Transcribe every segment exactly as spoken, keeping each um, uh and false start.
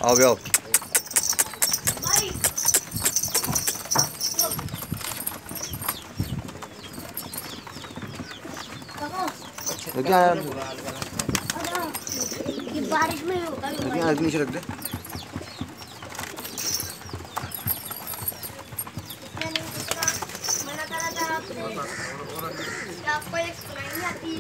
आओ भी आओ। क्या बारिश में होगा नीचे रख दे। आपको एक सुनाई नहीं आती।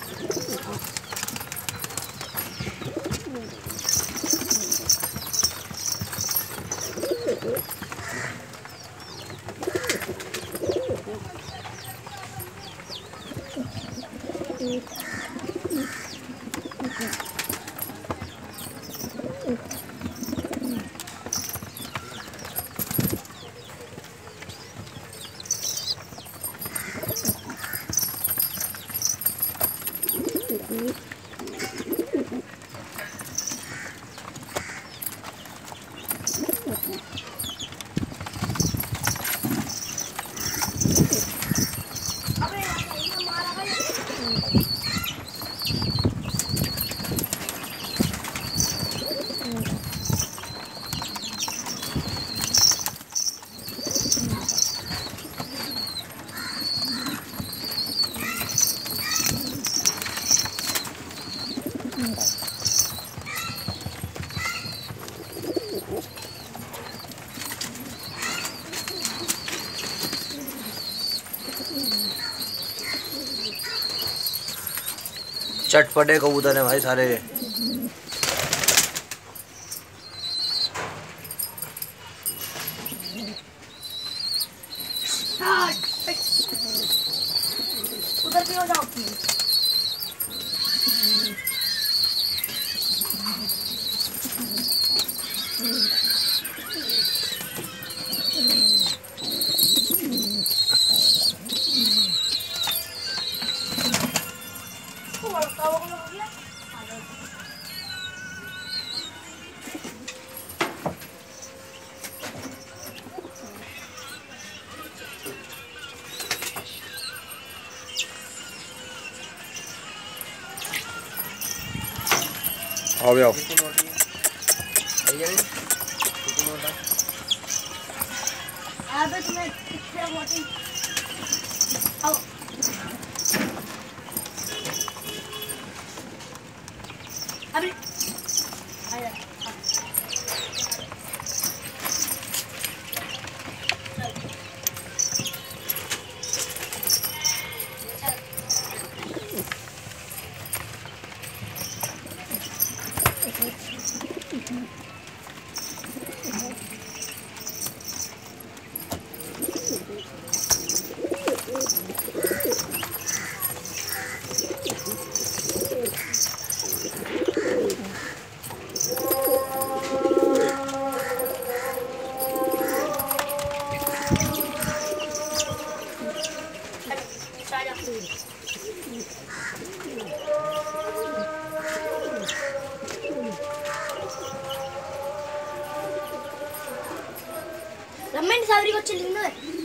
चटपटे कबूतर हैं भाई सारे। उधर भी हो जाओ। आओ भी आओ। अबे तुम्हें कितने मोटी आओ अबे आया रमेश सावरी को चलिए ना।